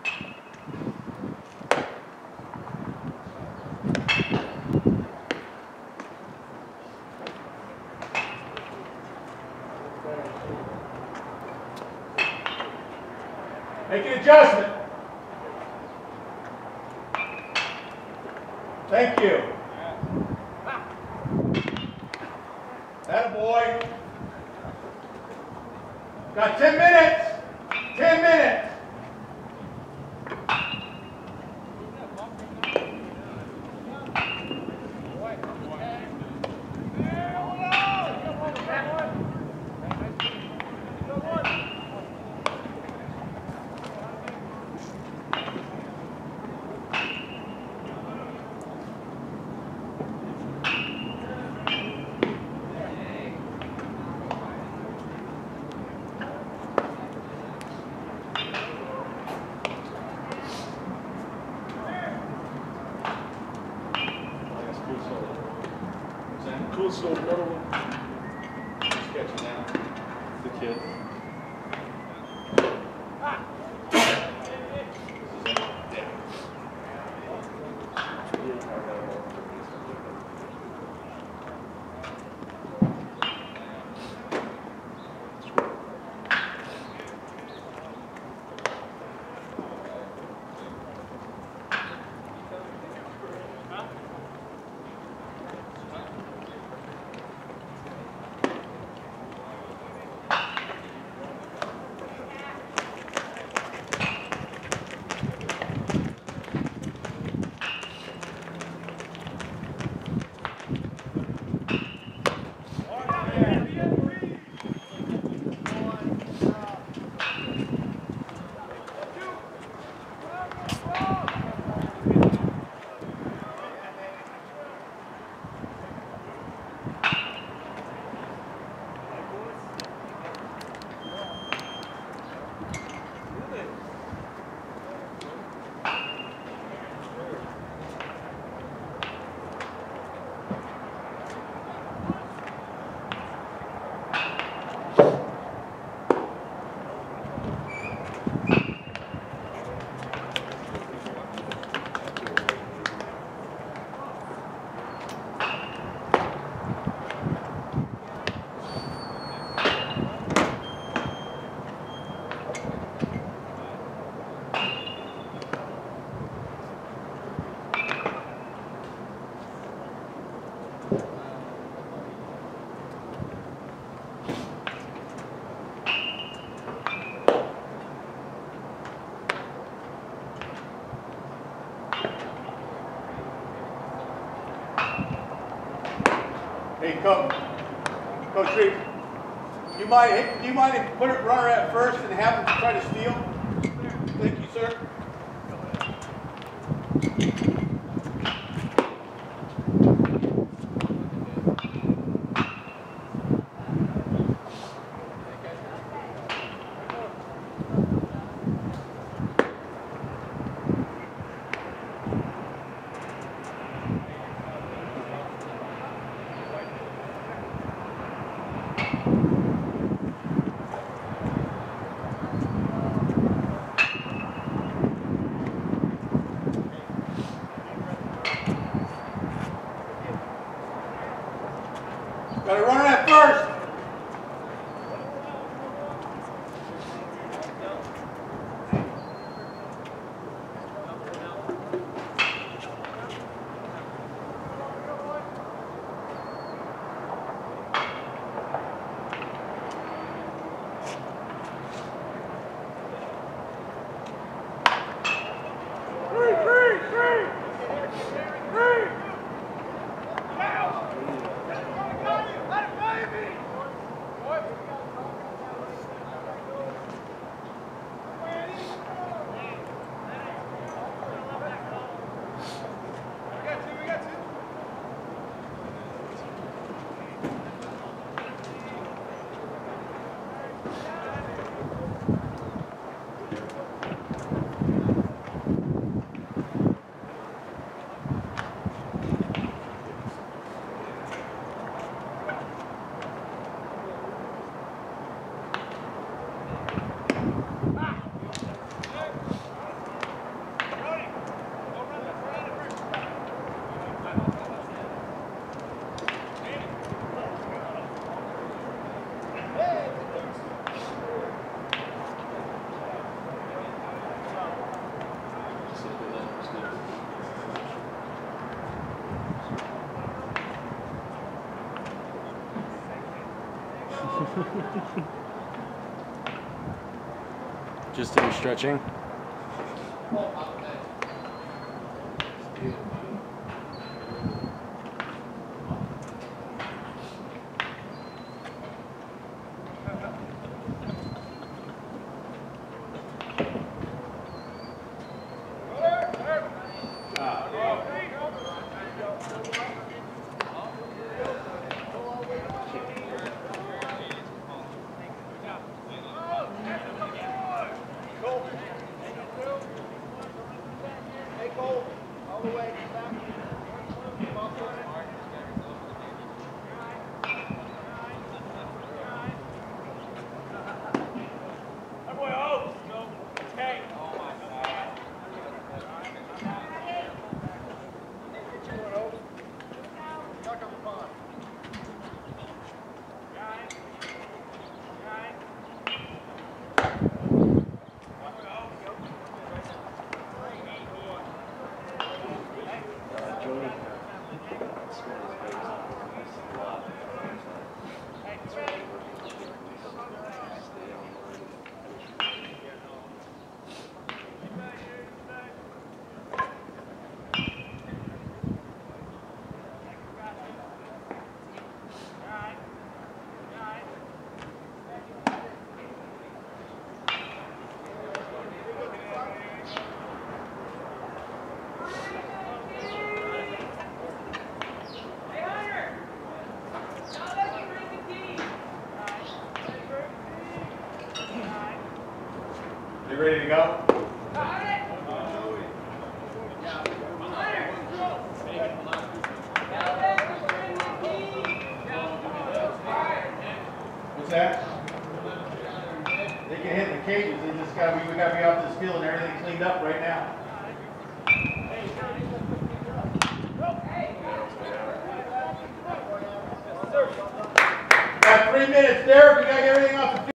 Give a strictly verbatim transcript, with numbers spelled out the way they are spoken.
Make an adjustment. Thank you. Attaboy. Got ten minutes. ten minutes. Cool, so another one. Sketching now. The kid. Hey, Coach. Coach Reed, do you mind, do you mind if you put it runner at first and have him try to steal? Thank you, sir. Just any stretching. You ready to go? What's that? They can hit the cages. They just gotta be. We gotta be off this field and everything cleaned up right now. Got three minutes there. We gotta get everything off the field.